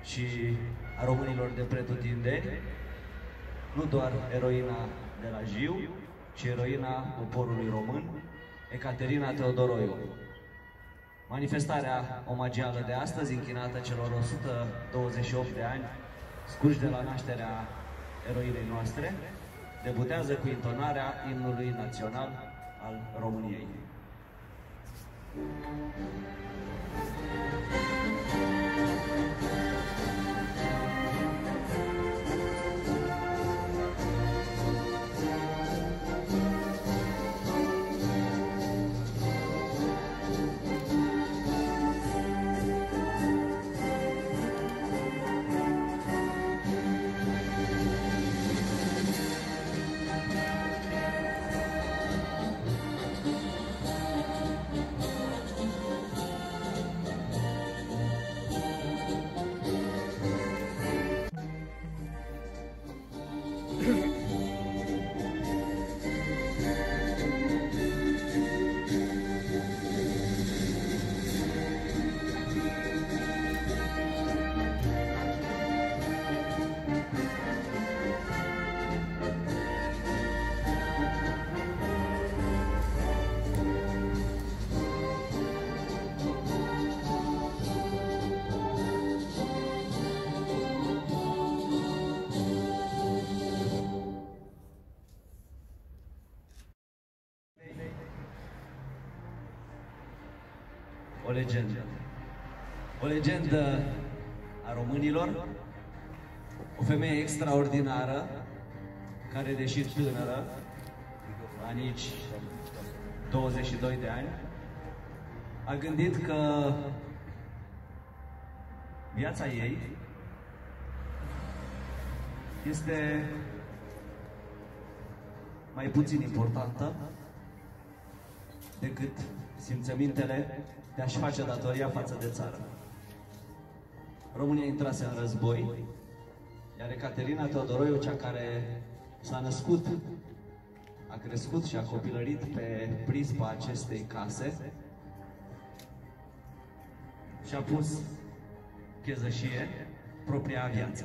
și a românilor de pretutindeni, nu doar eroina de la Jiu, ci eroina poporului român, Ecaterina Teodoroiu. Manifestarea omagială de astăzi, închinată celor 128 de ani scurși de la nașterea eroinei noastre, debutează cu intonarea imnului național al României. O legendă. O legendă a românilor, o femeie extraordinară, care, deși tânără, la nici 22 de ani, a gândit că viața ei este mai puțin importantă decât simțămintele de a-și face datoria față de țară. România intrase în război, iar Ecaterina Teodoroiu, cea care s-a născut, a crescut și a copilărit pe prispa acestei case, și-a pus chezășie propria viață.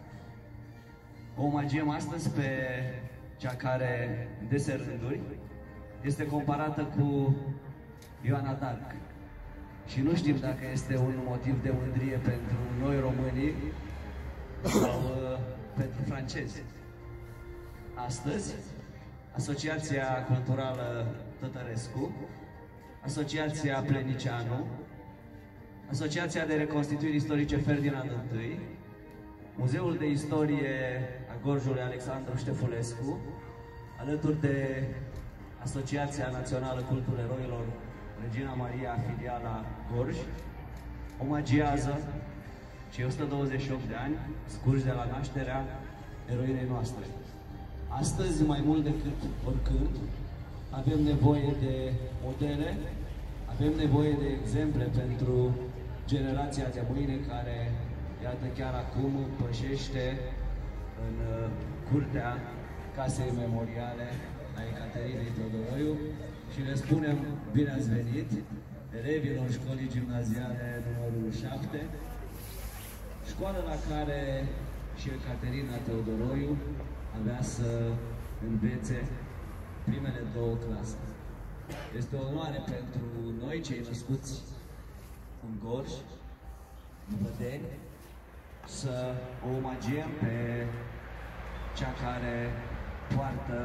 O omagiem astăzi pe cea care, în dese rânduri, este comparată cu Ioana d'Arc. Și nu știm dacă este un motiv de mândrie pentru noi românii sau pentru francezi. Astăzi, Asociația Culturală Tătărescu, Asociația Plenicianu, Asociația de Reconstituiri Istorice Ferdinand I, Muzeul de Istorie a Gorjului Alexandru Ștefulescu, alături de Asociația Națională Cultul Eroilor Regina Maria, filiala Gorj, omagiază cei 128 de ani scurși de la nașterea eroinei noastre. Astăzi, mai mult decât oricând, avem nevoie de modele, avem nevoie de exemple pentru generația de mâine care, iată, chiar acum pășește în curtea Casei Memoriale a Ecaterinei Teodoroiu și le spunem bine ați venit elevilor școlii gimnaziale numărul 7, școală la care și Ecaterina Teodoroiu avea să învețe primele două clase. Este o onoare pentru noi, cei născuți în Gorj, în Vădeni, să o omagiem pe cea care poartă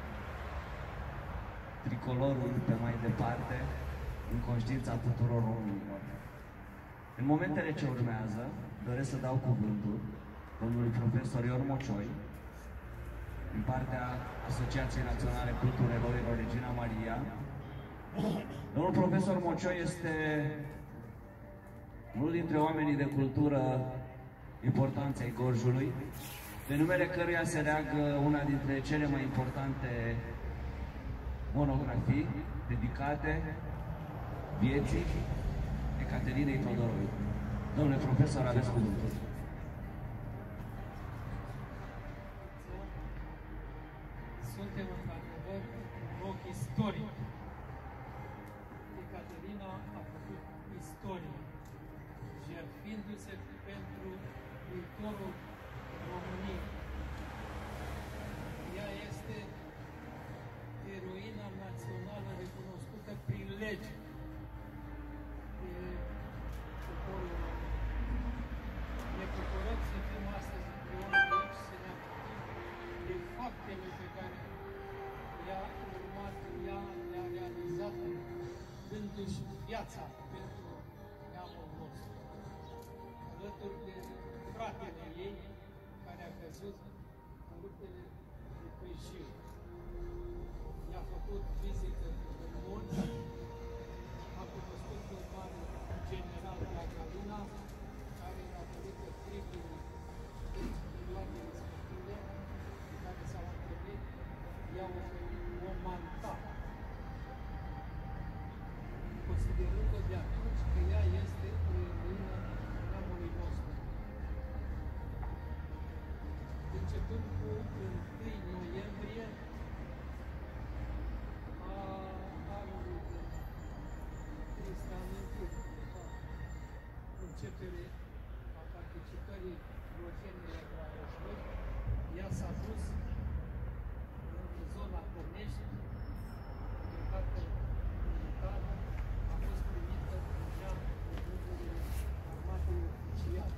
tricolorul pe mai departe, în conștiința tuturor românilor. În momentele ce urmează, doresc să dau cuvântul domnului profesor Ion Mocioi, din partea Asociației Naționale Cultul Eroilor Regina Maria. Domnul profesor Mocioi este unul dintre oamenii de cultură importanței Gorjului, de numele căruia se leagă una dintre cele mai importante monografii dedicate vieții Ecaterinei Teodoroiu. Domnule profesor, aveți cuvântul. Suntem într-adevăr un loc istoric. Ecaterina a făcut istorie, jertfindu-se pentru viitorul României. Ea este eroina națională recunoscută prin lege de poporul român. Ne bucurăm să fim astăzi împreună aici, să ne amintim de faptele pe care le-a urmat, le-a realizat dându-și viața pentru neamul nostru. Alături de fratele ei, care a căzut în luptele de Păișiu. I-a făcut vizită în munți, a cunoscut pe un mare general de la Galina, care, datorită tribului de milioane respective, pe care s-au întâlnit, i-au oferit o manta, considerând-o de atunci că ea este o eroină neamului nostru. Începând cu 1 noiembrie a anului de triste amintiri, începere a participării Roșenilor la război, ea s-a dus în zona Tănești, unitate militară, a fost primită deja în rândurile armatei oficiale.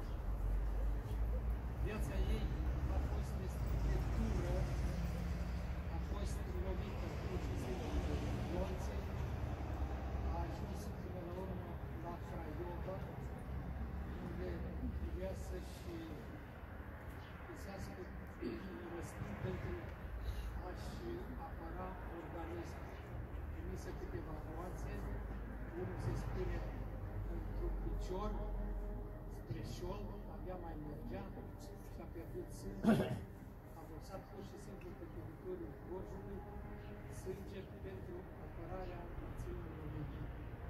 Viața ei a fost destul de dură, a fost lovită pur și simplu de violențe, a ajuns până la urmă la Craiova, unde trebuia să-și găsească un răstim pentru a-și apăra organismul. Primise câteva nuanțe, unul se spune într-un picior, spre șold, abia mai mergea, și-a pierdut sânge, a vărsat pur și simplu pe teritoriul Gorjului sânge pentru apărarea națiunii României.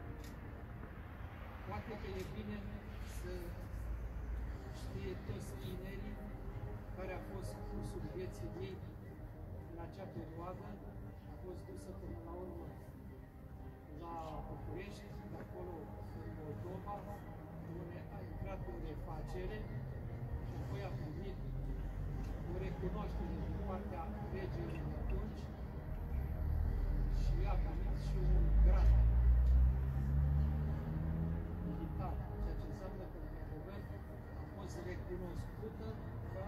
Poate că e bine să știe toți tinerii care a fost cursul vieții ei în acea perioadă, a fost dusă până la urmă la București, de acolo în Moldova, unde a intrat în refacere și apoi a primit o recunoaștere din partea regelui de atunci și a primit și un grad militar, ceea ce înseamnă că, într-adevăr, a fost recunoscută ca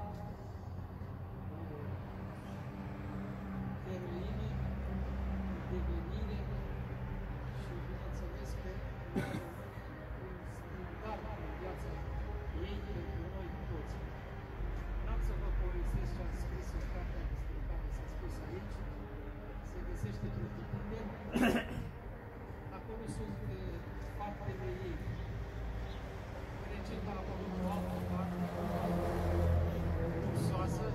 eroină, devenire și, bineînțeles, că un standard în viața ei pentru noi toți. N-am să vă povestesc ce am scris în cartea despre care s-a spus aici, se găsește pretutindeni. Acolo sunt faptele ei. Recent a avut o altă parte, luxoasă,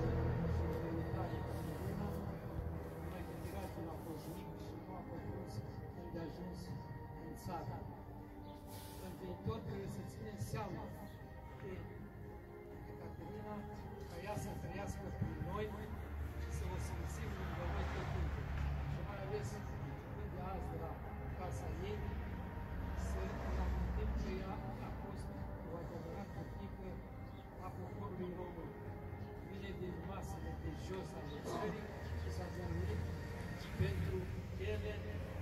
mai de tiratul a fost mic și nu a putut unde a ajuns în țară. În viitor trebuie să ținem seama de Ecaterina, ca ea să trăiască prin noi și să o simțim lângă noi tot timpul. Și mai ales când de azi de la casa ei, să ne amintim că ea a fost o adevărată fiică a poporului român. Vine din masele de jos ale țării și s-a zămit pentru ele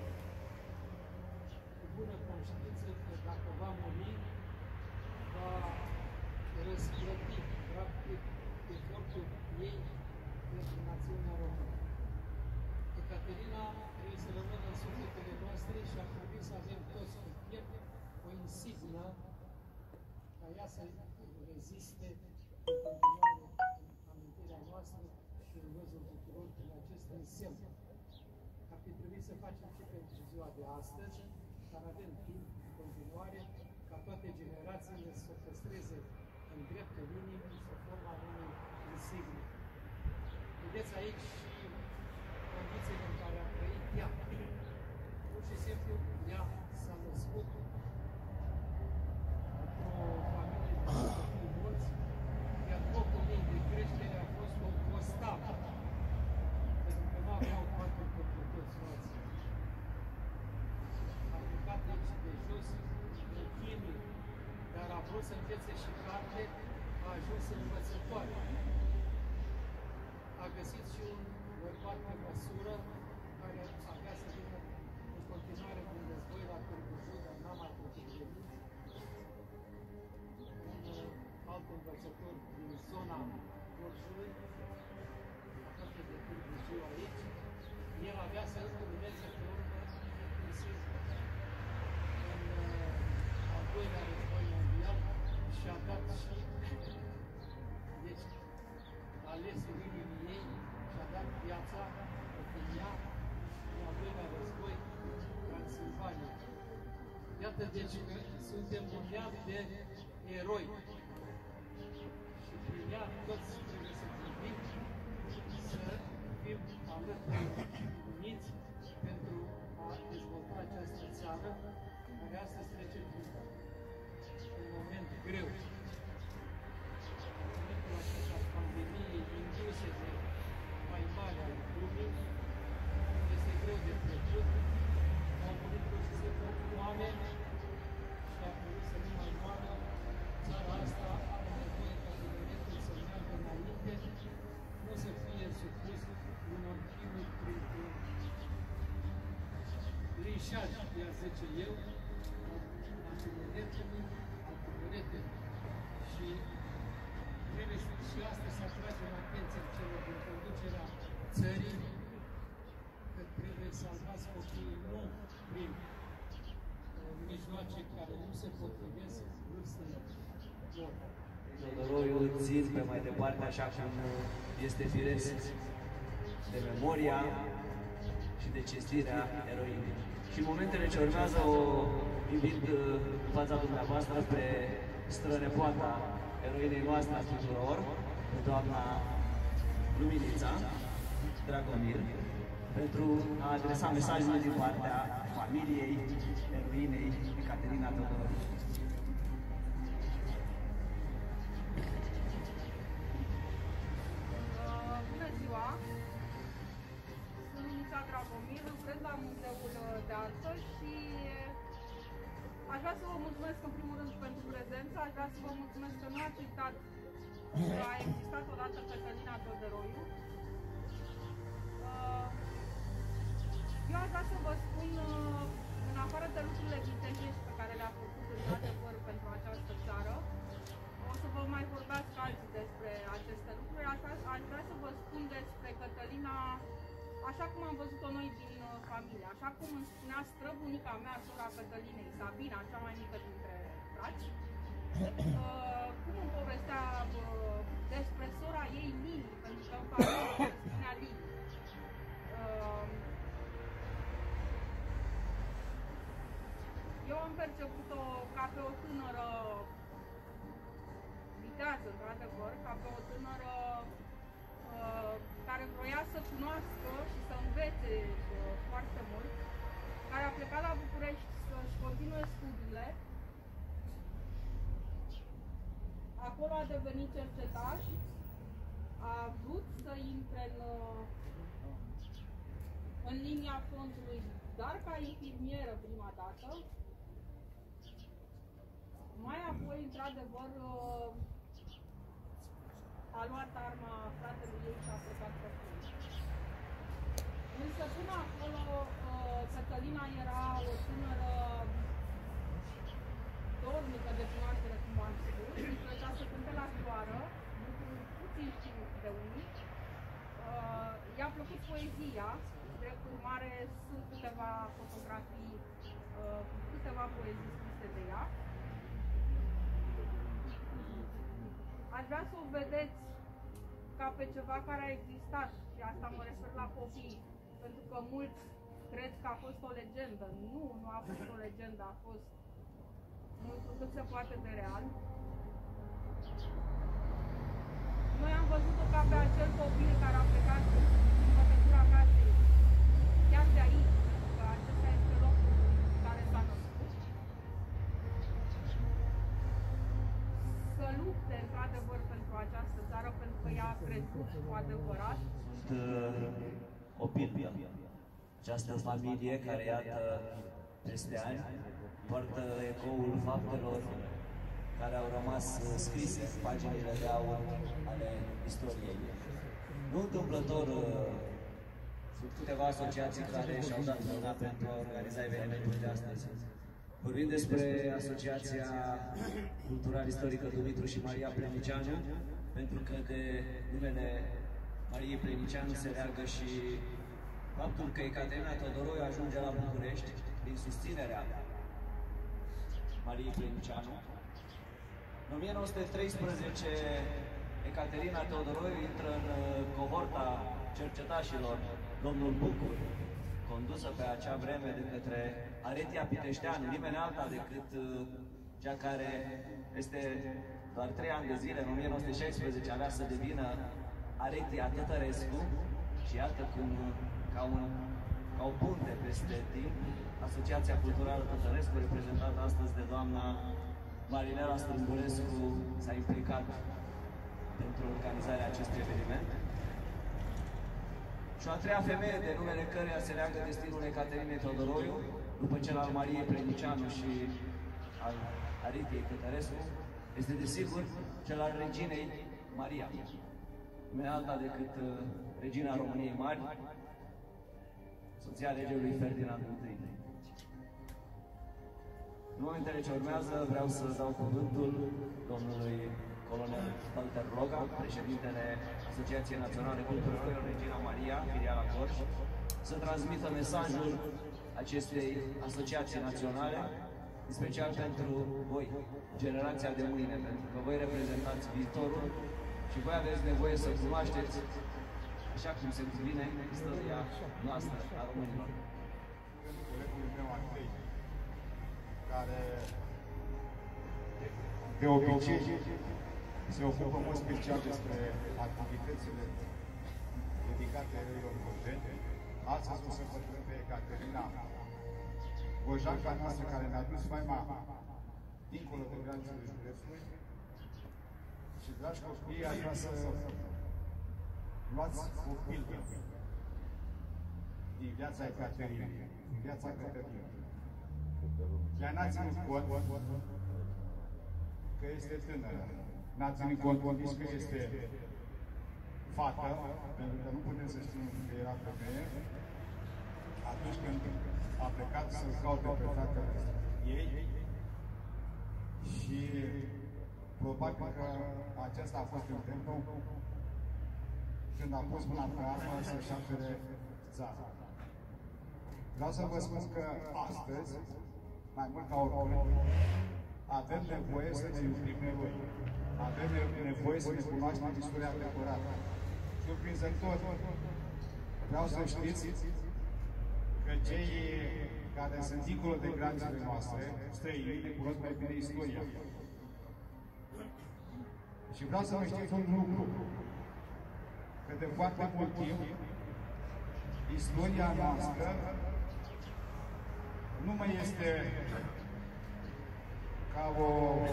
cu bună conștiință că dacă va muri, va răsplăti practic efortul ei pentru națiunea română. Ecaterina trebuie să rămână în sufletele noastre și ar trebui să avem toți pe piept o insignă ca ea să reziste în continuare în amintirea noastră și în văzul tuturor prin acest însemn. Ar fi trebuit să facem și pentru ziua de astăzi, dar avem timp în continuare ca toate generațiile să o păstreze în dreptul inimii, să forma unei insigne. Vedeți aici și condițiile în care a trăit ea. Pur și simplu, ea s-a născut într-o familie de copii mulți, iar locul ei de creștere a fost o postavă, pentru că nu aveau patru pentru toți frații. A plecat aici de jos, în chinui, dar a vrut să învețe și carte, a a ajuns învățătoare. A găsit și un bărbat pe măsură care avea să vină în continuare din război la Târgu Jiu, dar n-a mai putut veni. Un alt învățător din zona Gorjului, aproape de Târgu Jiu aici, el avea să urmeze pe urmă inclusiv în al doilea război mondial și a dat și deci a ales inimii ei și a dat viața pentru ea în al doilea război Transilvania. Iată deci că suntem un neam de eroi și prin ea toți trebuie să privim, să fim alături uniți pentru a dezvolta această țară care astăzi trece un moment greu. În momentul acesta al pandemiei induse de mai mare al lumii, este greu de trecut, au murit pur oameni și a trebuit să nu mai moară. Țara asta are nevoie ca evenimentul să meargă înainte, nu să fie supus unor chinuri printr-un linșaj, i-a zice eu, al tineretului, și trebuie și astăzi să atragem atenția celor din conducerea țării că trebuie salvați copiii nu prin mijloace care nu se potrivesc vârstei lor. Noroiul țin pe mai departe, așa cum este firesc, de memoria și de cinstirea eroinei. Și în momentele ce urmează o invit în fața dumneavoastră pe strănepoata eroinei noastre a tuturor, pe doamna Luminița Dragomir, pentru a adresa mesajul din partea familiei eroinei Ecaterina Teodoroviu. Bună ziua! Sunt Luminița Dragomir, lucrez la Muzeul de Artă și aș vrea să vă mulțumesc în primul rând pentru prezență, aș vrea să vă mulțumesc că nu ați uitat că a existat odată Cătălina Teodoroiu. Eu aș vrea să vă spun, în afară de lucrurile vintejești pe care le-a făcut într-adevăr pentru această țară, o să vă mai vorbească alții despre aceste lucruri. Aș vrea să vă spun despre Cătălina așa cum am văzut-o noi din familie, așa cum îmi spunea străbunica mea, sora Cătălinei, Sabina, cea mai mică dintre frați, cum îmi povestea despre sora ei, Lili, pentru că în familie se spunea Lili. Eu am perceput-o ca pe o tânără vitează, într-adevăr, ca pe o tânără care vroia să cunoască și să învețe foarte mult, care a plecat la București să-și continue studiile. Acolo a devenit cercetaș, a vrut să intre în linia frontului, dar ca infirmieră prima dată. Mai apoi, într-adevăr, a luat arma fratelui ei și a plecat pe front. Însă până acolo, Cătălina era o tânără dornică de cunoaștere, cum am spus, și plăcea să cânte la scoară, lucru puțin știut de unii. I-a plăcut poezia, drept urmare sunt câteva fotografii cu câteva poezii scrise de ea. Aș vrea să o vedeți ca pe ceva care a existat, și asta mă refer la copii, pentru că mulți cred că a fost o legendă. Nu a fost o legendă, a fost mult cât se poate de real. Noi am văzut-o ca pe acel copil care a plecat în învățătura casei, chiar de aici, că acesta este locul în care s-a născut. Să lupte, într-adevăr, pentru această țară, pentru că ea a crezut cu adevărat. O pildă. Această familie care, iată, peste ani, poartă ecoul faptelor care au rămas scrise în paginile de aur ale istoriei. Nu întâmplător sunt câteva asociații care și-au dat mâna pentru a organiza evenimentul de astăzi. Vorbim despre Asociația Cultural-Istorică Dumitru și Maria Plenicianu, pentru că de numele Mariei Plenicianu se leagă și faptul că Ecaterina Teodoroiu ajunge la București prin susținerea Mariei Plenicianu. În 1913, Ecaterina Teodoroiu intră în cohorta cercetașilor domnul Bucur, condusă pe acea vreme de către Aretia Piteșteanu, nimeni alta decât cea care este doar 3 ani de zile, în 1916, avea să devină Aretia Tătărescu. Și iată cum, ca o punte peste timp, Asociația Culturală Tătărescu, reprezentată astăzi de doamna Marinela Strâmbulescu, s-a implicat pentru organizarea acestui eveniment. Și a treia femeie, de numele căreia se leagă destinul Ecaterinei Teodoroiu, după cel al Mariei Plenicianu și al Aretiei Tătărescu, este desigur cel al reginei Maria, nu e alta decât regina României Mari, soția regelui Ferdinand I. În momentele ce urmează vreau să dau cuvântul domnului colonel Walter Loga, președintele Asociației Naționale Culturale Regina Maria, filiala Gorj, să transmită mesajul acestei asociații naționale, în special pentru voi, generația de mâine, pentru că voi reprezentați viitorul și voi aveți nevoie să cunoașteți, așa cum se cuvine, istoria noastră a românilor. Colegul meu Andrei, care de obicei se ocupă în mod special despre activitățile dedicate eroilor gorjeni. Astăzi o să vorbim pe Ecaterina, gorjanca noastră care ne-a dus faima dincolo de granițele județului. Și, dragi copii, aș vrea să luați o pildă din viața Ecaterinei, din viața Cătălinei. Ea n-a ținut cont că este tânără, n-a ținut cont nici că este fată, pentru că nu putem să știm că era femeie, atunci când a plecat să-l caute pe fratele ei. Și probabil că acesta a fost timpul când a pus mâna pe armă să-și apere țara. Vreau să vă spun că astăzi, mai mult ca oricând, avem nevoie să ne iubim noi. Avem nevoie să ne cunoaștem istoria adevărată. Surprinzător, vreau să știți că cei care sunt dincolo de granițele noastre, străinii, ne cunosc mai bine istoria. Și vreau să vă știți un lucru, că de foarte mult timp, istoria noastră nu mai este ca o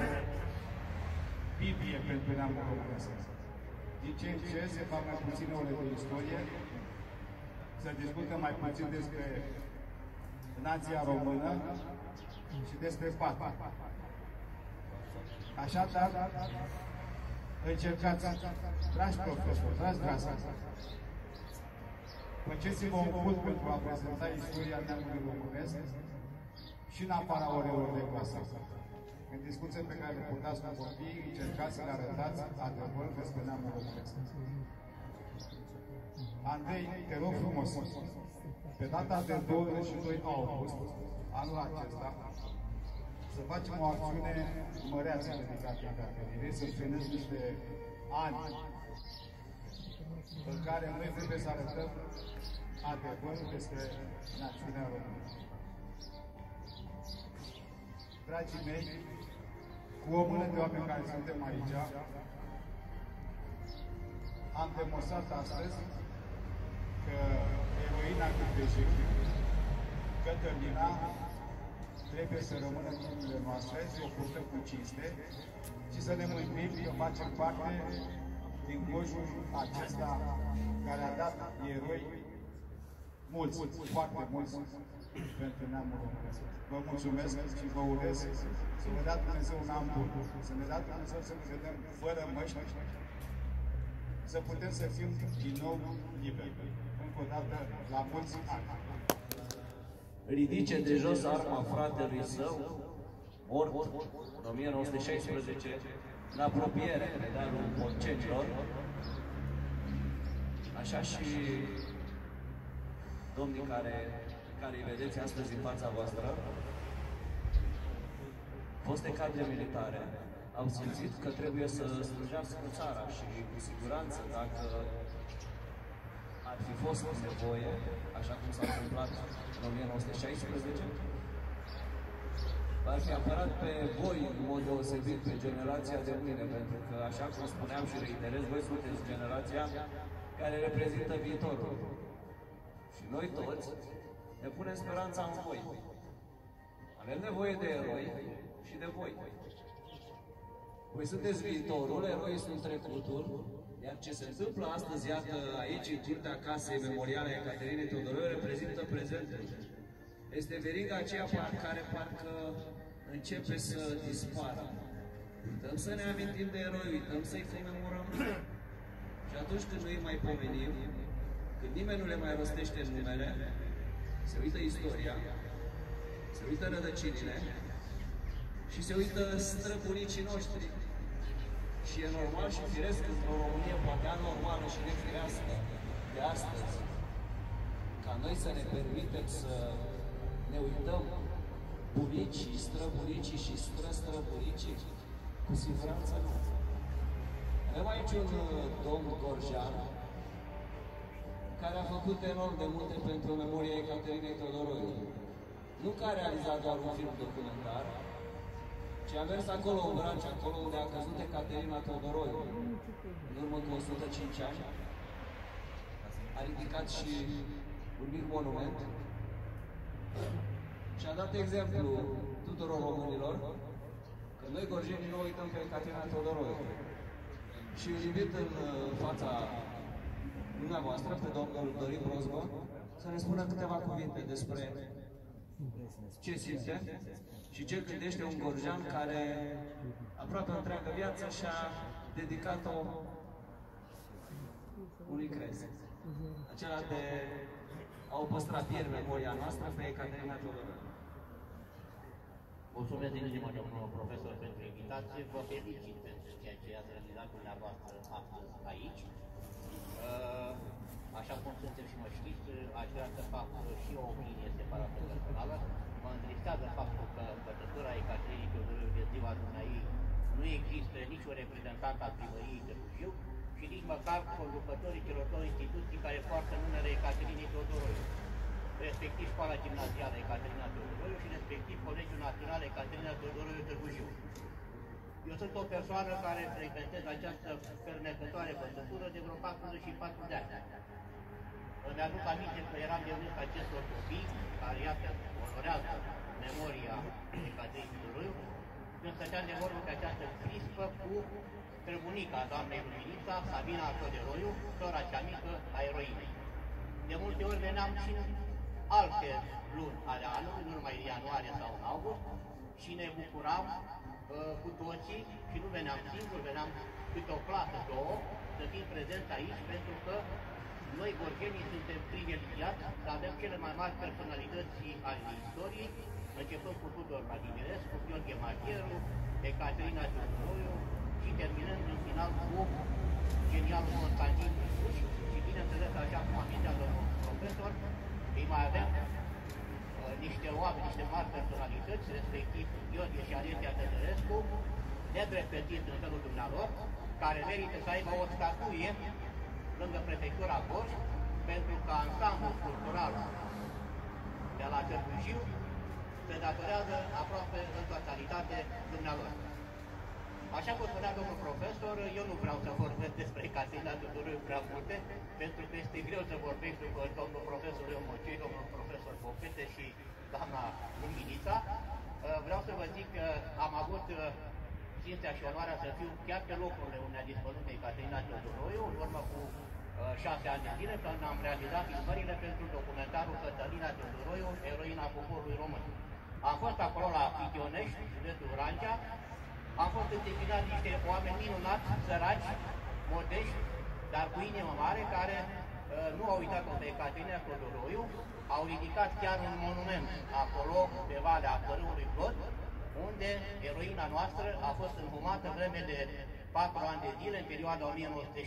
Biblie pentru neamul românesc. Din ce în ce se fac mai puține ore de istorie, se discută mai puțin despre nația română și despre patria. Așadar, încercați, dragi profesori, dragi dragi, faceți-vă un cult pentru a prezenta istoria neamului românesc și în afara orelor de clasă. În discuția pe care le purtați cu copiii, încercați să le arătați adevărul despre neamul românesc. Andrei, te rog frumos, pe data de 22 august, anul acesta, să facem o acțiune măreață dedicată Ecaterinei, să împlinesc niște ani în care noi trebuie să arătăm adevărul despre națiunea română. Dragii mei, cu o mână de oameni care suntem aici, am demonstrat astăzi că eroina Câmpejii, Cătălina, trebuie să rămână în inimile noastre, să o purtăm cu cinste și să ne mândrim că facem parte din Gorjul acesta care a dat eroi mulți, foarte mulți pentru neamul românesc. Vă mulțumesc și vă urez să ne dea Dumnezeu un an bun, să ne dea Dumnezeu să ne vedem fără măști, să putem să fim din nou liberi. Încă o dată, la mulți ani. Ridice de jos arma fratelui său, mort în 1916, în apropiere de dealul Morcenilor, așa și domnii care îi vedeți astăzi în fața voastră, foste cadre militare, au simțit că trebuie să slujească țara și cu siguranță, dacă ar fi fost nevoie, așa cum s-a întâmplat în 1916, ar fi apărat pe voi în mod deosebit, pe generația de mâine, pentru că, așa cum spuneam și reiterez, voi sunteți generația care reprezintă viitorul. Și noi toți ne punem speranța în voi. Avem nevoie de eroi și de voi. Voi sunteți viitorul, eroii sunt trecutul, iar ce se întâmplă astăzi, iată, aici, în curtea casei memoriale a Ecaterinei Teodoroiu, reprezintă prezentul. Este veriga aceea care parcă începe să dispară. Uităm să ne amintim de eroi, uităm să-i comemorăm. Și atunci când nu îi mai pomenim, când nimeni nu le mai rostește numele, se uită istoria, se uită rădăcinile și se uită străbunicii noștri. Și e normal și firesc într-o Românie poate anormală și nefirească de astăzi, ca noi să ne permitem să ne uităm bunicii, străbunicii și străbunicii, cu siguranță nu. Avem aici un domn Gorjan, care a făcut enorm de multe pentru memoria Ecaterinei Teodoroiu. Nu că a realizat doar un film documentar, ci a mers acolo în Vrancea, acolo unde a căzut Ecaterina Teodoroiu, în urmă cu 105 ani. A ridicat și un mic monument și a dat exemplu tuturor românilor că noi, gorjenii, nu uităm pe Ecaterina Teodoroiu. Și îl invit în fața dumneavoastră pe domnul Dorin Brozgo să ne spună câteva cuvinte despre ce simte și ce gândește un gorjan care aproape întreagă viață și-a dedicat-o unui crez. Acela de a o păstra fier memoria noastră pe Ecaterina Teodoroiu. Mulțumesc din inimă, domnul profesor, pentru invitație. Vă felicit pentru ceea ce ați realizat dumneavoastră astăzi aici. Așa cum suntem și mă știți, aș vrea să fac și o opinie separată personală. Mă întristează faptul că în pătătura Ecaterinei Teodoroiu de ziua dumneai nu există nicio reprezentant al primăriei de Târgu și nici măcar conducătorii celor două instituții care poartă numele Ecaterinei Teodoroiu, respectiv Școala Gimnazială Ecaterina Teodoroiu și respectiv Colegiul Național Ecaterina Teodoroiu Târgu Jiu. Eu sunt o persoană care frecventez această fermecătoare pătătură de vreo 44 de ani. Îmi aduc aminte că eram de vârstă acestor copii, care, iată, onorează memoria Ecaterinei Teodoroiu, când stăteam de vorbă pe această crispă cu străbunica doamnei Luminița, Sabina Teodoroiu, sora cea mică a eroinei. De multe ori veneam și în alte luni ale anului, nu numai ianuarie sau în august, și ne bucuram cu toții, și nu veneam singur, veneam câte o clasă, două, să fim prezenți aici, pentru că noi, gorjenii, suntem privilegiați să avem cele mai mari personalități ale istoriei, începând cu Tudor Vladimirescu, Gheorghe Magheru, Ecaterina Teodoroiu și terminând în final cu genialul Constantin Brâsuș și, bineînțeles, așa cum amintea domnul profesor, îi mai avem niște oameni, niște mari personalități, respectiv Gheorghe și Alesia Tătărescu, nedreptățiți în felul dumnealor, care merită să aibă o statuie lângă prefectura Gorj, pentru că ansamblul cultural de la Târgu Jiu se datorează aproape în totalitate dumnealor. Așa cum spunea domnul profesor, eu nu vreau să vorbesc despre Ecaterina Teodoroiu prea multe, pentru că este greu să vorbesc cu domnul profesor Leomocioi, domnul profesor Popete și doamna Luminița. Vreau să vă zic că am avut cinstea și onoarea să fiu chiar pe locurile unde a dispărut Ecaterina Teodoroiu, în urmă cu 6 ani de zile, când am realizat filmările pentru documentarul Cătălina Teodoroiu, eroina poporului român. Am fost acolo la Pitionești, județul Vrancea, am fost întâmpinat niște oameni minunați, săraci, modești, dar cu inimă mare, care nu au uitat-o pe Caterina Teodoroiu, au ridicat chiar un monument acolo, pe Valea Părâului Plot, unde eroina noastră a fost înhumată vreme de 4 ani de zile, în perioada 1917-1921,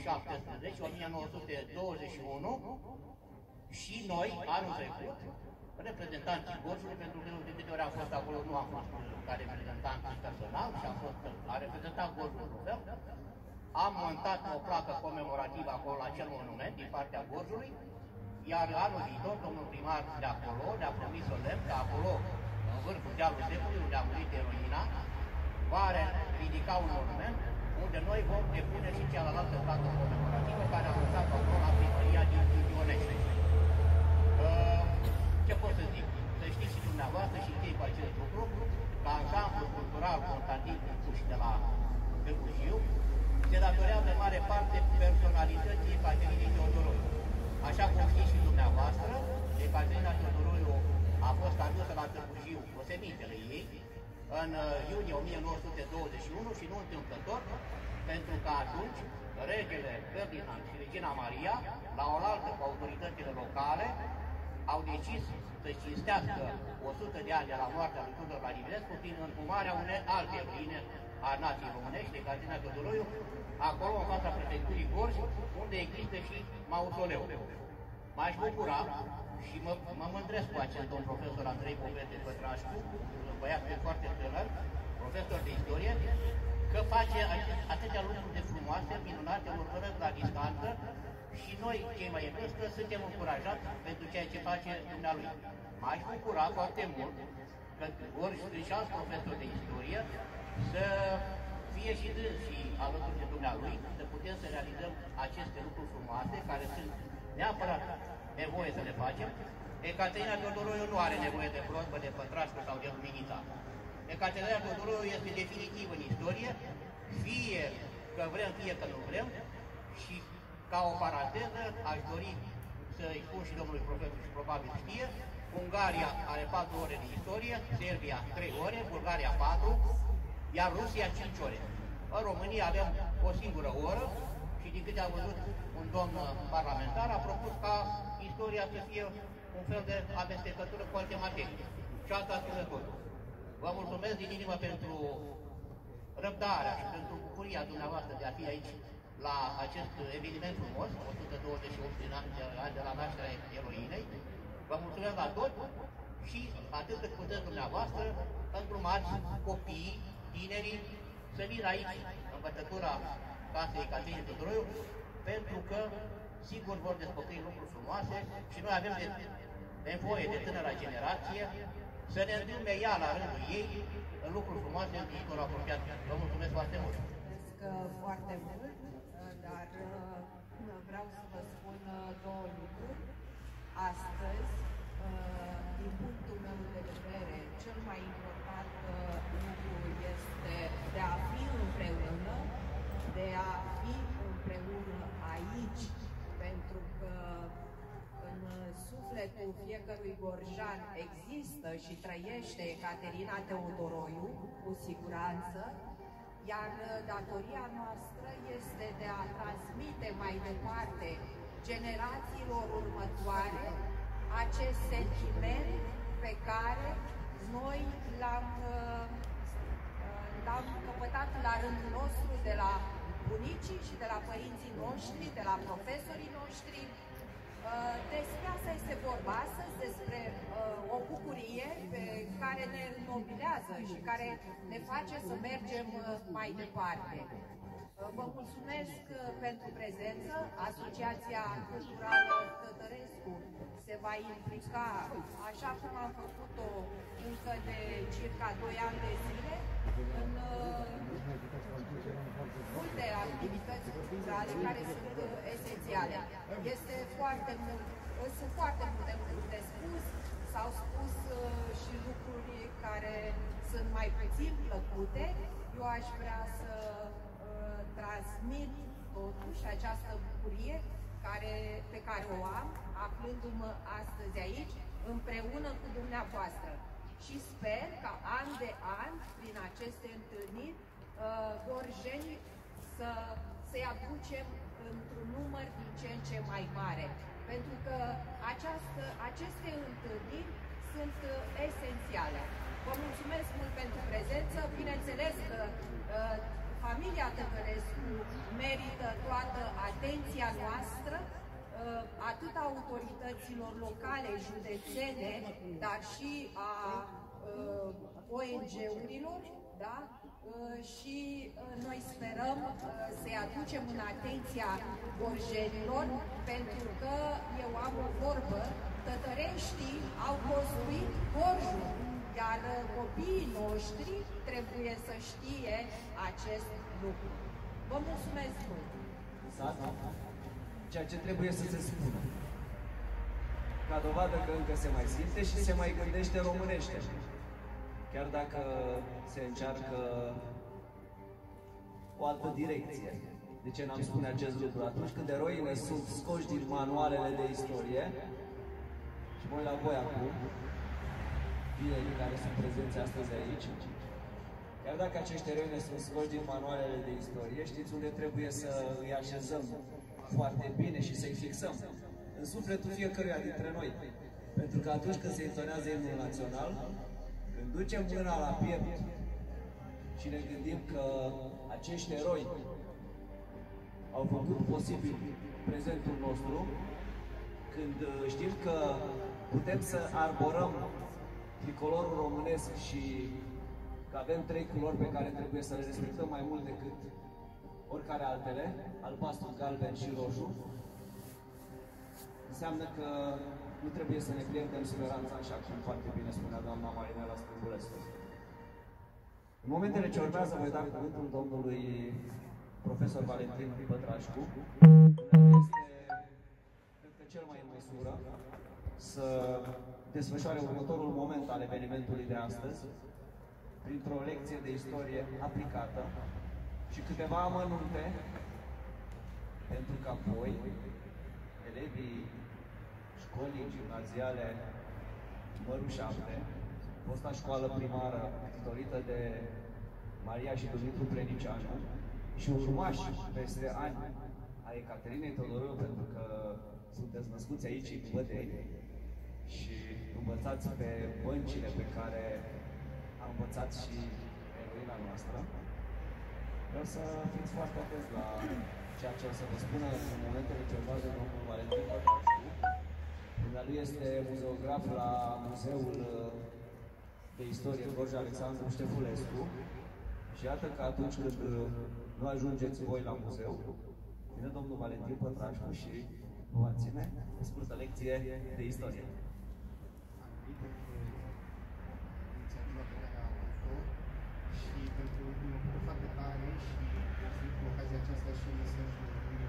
și noi, anul trecut, reprezentanții Gorjului, pentru că de câte ori am fost acolo, nu am fost ca reprezentant personal, și a reprezentat Gorjul Rufel, am montat o placă comemorativă acolo la acel monument din partea Gorjului, iar anul viitor, domnul primar de acolo ne-a promis solemn că acolo, în vârful dealului Zepului, unde a murit eroina, va ridica un monument unde noi vom depune și cealaltă placă comemorativă care a lăsat acolo la primăria din Pitionești. Ce pot să zic? Să știți și dumneavoastră și închei cu acest lucru, că ansamblul cultural Constantin Cuș de la Târgu Jiu se datorează în mare parte personalității Caterinei Teodoroiu. Așa cum știți și dumneavoastră, Caterina Teodoroiu a fost adusă la Târgu Jiu cu semintele ei în iunie 1921 și nu întâmplător, pentru că atunci regele Ferdinand și regina Maria, la oaltă cu autoritățile locale, au decis să cinstească 100 de ani de la moartea lui Tudor Vladimirescu prin înhumarea unei alte eroine a nației românești, de Caterina Teodoroiu, acolo în fața prefecturii Gorj, unde există și mausoleul. M-aș bucura și mă mândresc cu acest domn profesor Andrei Povete Pătrașcu, un băiat foarte tânăr, profesor de istorie, că face atâtea lucruri de frumoase, minunate, urmăresc la distanță, și noi, cei mai vârstă, suntem încurajați pentru ceea ce face dumnealui. M-aș bucura foarte mult că ori și alți profesori de istorie să fie și dânsii alături de dumnealui, să putem să realizăm aceste lucruri frumoase, care sunt neapărat nevoie să le facem. Caterina Teodoroiu nu are nevoie de grorbă, de Pătrașcu sau de Luminița. Caterina Teodoroiu este definitiv în istorie, fie că vrem, fie că nu vrem, și ca o paranteză, aș dori să-i spun și domnului profesor și probabil știe, Ungaria are 4 ore de istorie, Serbia 3 ore, Bulgaria 4, iar Rusia 5 ore. În România avem o singură oră și din câte a văzut un domn parlamentar a propus ca istoria să fie un fel de amestecătură cu alte materii. Și asta spune totul. Vă mulțumesc din inimă pentru răbdarea și pentru bucuria dumneavoastră de a fi aici la acest eveniment frumos, 128 de ani de la nașterea eroinei. Vă mulțumesc la tot și atât cât puteți dumneavoastră, îndrumați copiii, tinerii, să vină aici, în bătătura casei Caterinei Teodoroiu, pentru că sigur vor descoperi lucruri frumoase și noi avem nevoie de tânăra generație să ne îndrâme ea la rândul ei în lucruri frumoase în viitorul apropiat. Vă mulțumesc foarte mult! Foarte mult, dar vreau să vă spun 2 lucruri. Astăzi, din punctul meu de vedere, cel mai important lucru este de a fi împreună, de a fi împreună aici, pentru că în sufletul fiecărui gorjan există și trăiește Caterina Teodoroiu, cu siguranță, iar datoria noastră este de a transmite mai departe generațiilor următoare acest sentiment pe care noi l-am căpătat la rândul nostru de la bunicii și de la părinții noștri, de la profesorii noștri. Despre asta este vorba astăzi, despre o bucurie pe care ne înnobilează și care ne face să mergem mai departe. Vă mulțumesc pentru prezență. Asociația Culturală Tătărescu se va implica, așa cum am făcut-o încă de circa 2 ani de zile, în multe activități culturale care sunt esențiale. Sunt foarte multe lucruri de spus, s-au spus și lucruri care sunt mai puțin plăcute. Eu aș vrea să transmit totuși această bucurie pe care o am, aflându-mă astăzi aici, împreună cu dumneavoastră. Și sper ca an de an, prin aceste întâlniri, gorjenii să-i aducem într-un număr din ce în ce mai mare. Pentru că aceste întâlniri sunt esențiale. Vă mulțumesc mult pentru prezență. Bineînțeles că familia Tăgărescu merită toată atenția noastră, atât a autorităților locale, județene, dar și a ONG-urilor, da? Și noi sperăm să-i aducem în atenția gorjenilor, pentru că eu am o vorbă, tătăreștii au construit Gorjul, iar copiii noștri trebuie să știe acest lucru. Vă mulțumesc mult! Exact. Ceea ce trebuie să se spună. Ca dovadă că încă se mai simte și se mai gândește românește. Chiar dacă se încearcă o altă direcție. De ce n-am spune acest lucru? Atunci când eroii ne sunt scoși din manualele de istorie, și voi la voi acum, tinerii care sunt prezenți astăzi aici, chiar dacă acești eroi ne sunt scoși din manualele de istorie, știți unde trebuie să îi așezăm foarte bine și să-i fixăm? În sufletul fiecăruia dintre noi. Pentru că atunci când se intonează imnul național, când ducem mâna la piept și ne gândim că acești eroi au făcut posibil prezentul nostru, când știm că putem să arborăm tricolorul românesc și că avem 3 culori pe care trebuie să le respectăm mai mult decât oricare altele, albastru, galben și roșu, înseamnă că nu trebuie să ne pierdem speranța, așa cum foarte bine spunea doamna Marinela Stângulescu. În momentele ce urmează voi da cuvântul domnului profesor Valentin Pătrașcu, care este, cred că, cel mai în măsură să desfășoare următorul moment al evenimentului de astăzi, printr-o lecție de istorie aplicată și câteva amănunte, pentru că apoi elevii școlii gimnaziale numărul 7, fosta școală primară titolită de Maria și Dumitru Plenicianu și urmași peste ani a Ecaterinei Teodorou, pentru că sunteți născuți aici în Bădeni și învățați pe băncile pe care a învățat și eroina noastră. Vreau să fiți foarte atenți la ceea ce o să vă spună în momentele ce urmează domnul Valentin Pătrașcu. Dumnealui este muzeograf la Muzeul de Istorie Gorj Alexandru Ștefulescu și iată că atunci când nu ajungeți voi la muzeu, vine domnul Valentin Pătrașcu și vă va ține o scurtă lecție de istorie. Și pentru mine foarte tare și cu ocazia aceasta și mesajul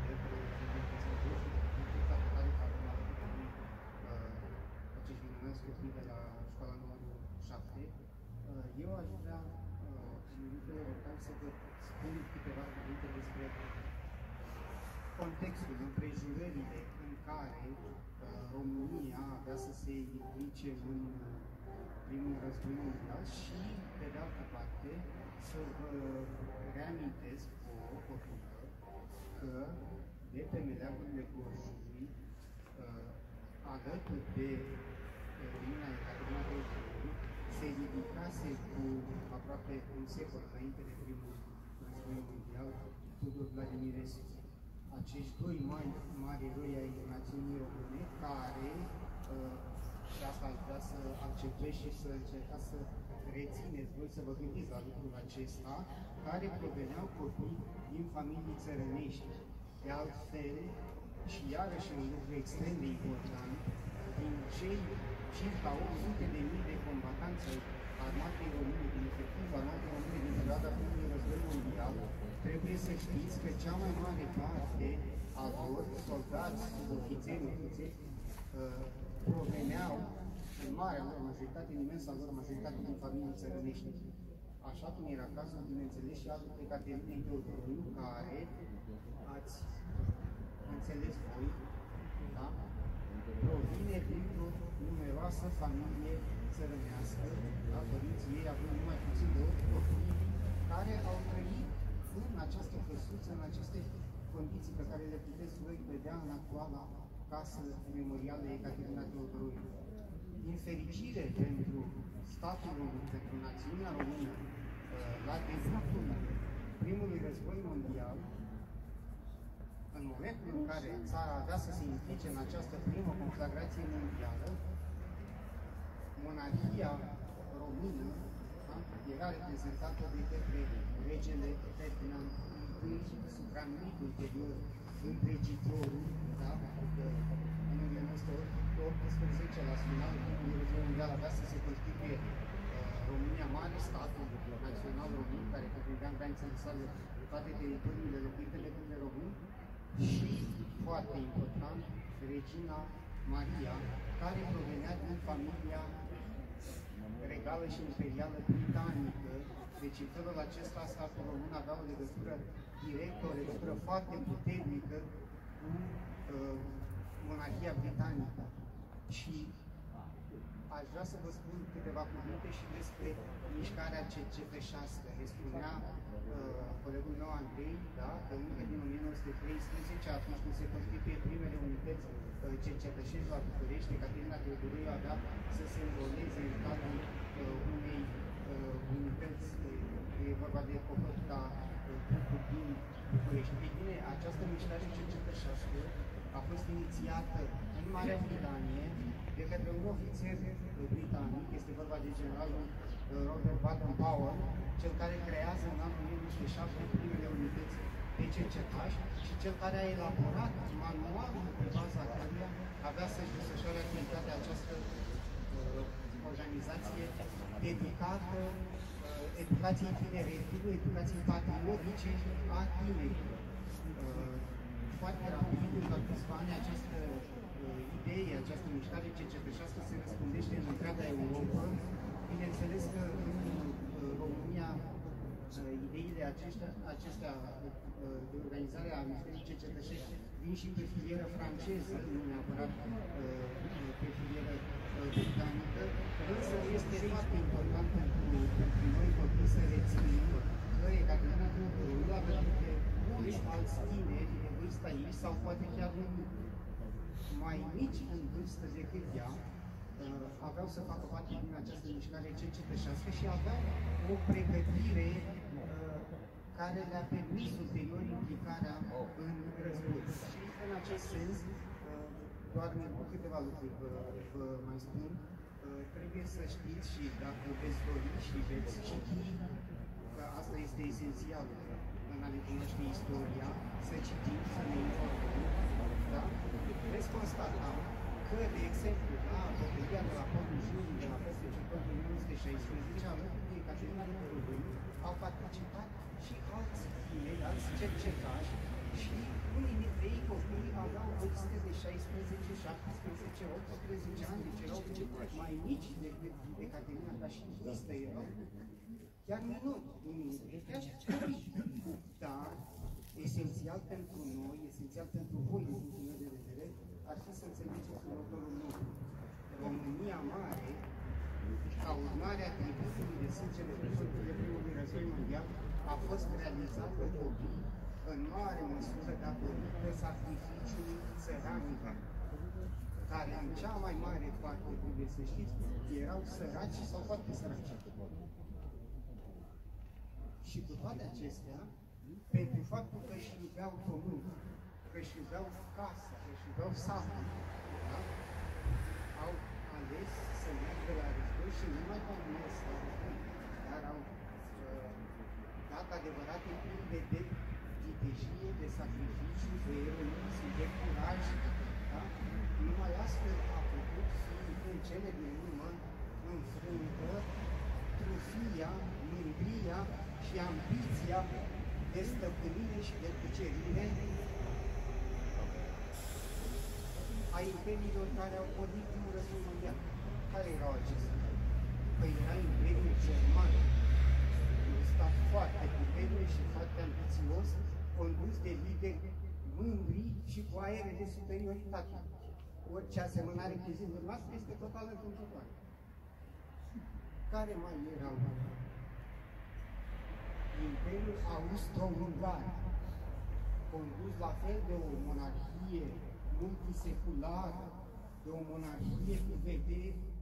foarte tare că am avut acești minunați copii de la școala numărul 7. Eu aș vrea în minutele următoare să vă spun câteva cuvinte despre contextul, împrejurările în care România avea să se implice în primul război mondial și, pe de altă parte, să vă reamintesc o dată că de pe meleagurile Gorjului, alături de Irina Ecaterina Teodorou, se ridicase cu aproape un secol înainte de primul război mondial Tudor Vladimirescu. Acești doi mari eroi ai națiunii române care, și asta aș vrea să acceptez și să încercați să rețineți voi, să vă gândiți la lucrul acesta, care proveneau copii din familii țărănești. De altfel, și iarăși un lucru extrem de important, din cei circa 800.000 de combatanți ai armatei române, din efectivul armatei române din perioada primului război mondial, trebuie să știți că cea mai mare parte a lor, soldați, ofițeri, proveneau în marea lor majoritate, în imensa lor majoritate din familii țărănești. Așa cum era cazul, bineînțeles, și al Ecaterinei Teodorou, care ați înțeles voi, da? Provine dintr-o numeroasă familie țărănească, da? Părinții ei având numai puțin de 8 copii, care au trăit în această căsuță, în aceste condiții pe care le puteți voi vedea în actuala casă memorială Ecaterina Teodoroiu. Din fericire pentru statul român, pentru națiunea română, la debutul primului război mondial, în momentul în care țara avea să se implice în această primă conflagrație mondială, monarhia română, da, era reprezentată de către regele Ferdinand I, supranumit ulterior îndregitorul, da, în 1918, la finalul primului război mondial, avea să se constituie România Mare, statul național român, care cuprindea în granițele sale toate teritoriile locuite de către români, și, foarte important, Regina Maria, care provenea din familia regală și imperială britanică. Deci, în felul acesta, statul român avea o legătură directă, o legătură foarte puternică cu monarhia britanică. Și aș vrea să vă spun câteva cuvinte și despre mișcarea CCP-6. Ne spunea colegul meu Andrei, da, că încă din 1913, atunci când se constituie primele unități CCP-6 la București, Ecaterina Teodoroiu avea să se înroleze în cadrul unei unități, e vorba de Cohorta din București. Ei bine, această mișcare CCP-6 a fost inițiată în Marea Britanie de către un ofițer britanic, este vorba de generalul Robert Baden-Powell, cel care creează în anul 1907 primele unități de cercetași și cel care a elaborat manualul pe baza căruia avea să-și desfășoare activitatea această organizație dedicată educației tineretului, educației patriotice a tinerilor. Foarte rapid, în câțiva ani, această idee, această mișcare CCP-6 se răspândește în întreaga Europa. Bineînțeles că în România ideile acestea de organizare a mișcării CCP-6 vin și pe filieră franceză, nu neapărat pe filieră britanică, însă este foarte important pentru noi copii să reținem că Ecaterina Teodoroiu a venit pe mulți alți tineri de vârsta ei, sau poate chiar mai mici în vârstă decât ea, aveau să facă parte din această mișcare CCP-6 și aveau o pregătire care le-a permis ulterior implicarea în război. Și în acest sens, doar câteva lucruri vă mai spun, trebuie să știți și dacă veți dori și veți citi, că asta este esențial în a ne cunoaște istoria, să citim, să ne informăm, da? Veți constata că, de exemplu, la bătălia de la Portul Jurului, de la peste Ciupertul 1916, alături de Ecaterina Teodoroiu, au participat și alți tineri, alți cercetași, și unii dintre ei copii aveau vârste de 16, 17, 18 ani, deci erau mai mici decât Ecaterina, dar și vârstă erau chiar minori, chiar copii. Dar, esențial pentru noi, esențial pentru voi, din punctul meu de vedere, ar fi să înțelegeți următorul lucru. România Mare, ca urmare a tributului de sânge de primului război mondial, a fost realizată copii în mare măsură datorită sacrificiului țăranilor, care în cea mai mare parte, trebuie să știți, erau săraci sau foarte săraci. Și cu toate acestea, pentru faptul că își iubeau pământul, că își iubeau casa, că își iubeau satul, da? Au ales să meargă la război și nu mai au mers la război, dar au dat adevărate pildă de vitejie, de sacrificiu, de eroism, de curaj, da? Numai astfel a putut fi în cele din urmă înfrântă trufia, mândria și ambiția de stăpânire și de cucerire a imperiilor care au pornit primul război mondial. Care erau acestea? Păi era Imperiul German, un stat foarte puternic și foarte ambițios, condus de lideri mândri și cu aere de superioritate. Orice asemănare cu zilele noastre este total întâmplătoare. Care mai erau? Imperiul Austro-Ungar, condus la fel de o monarhie multiseculară, de o monarhie cu vederi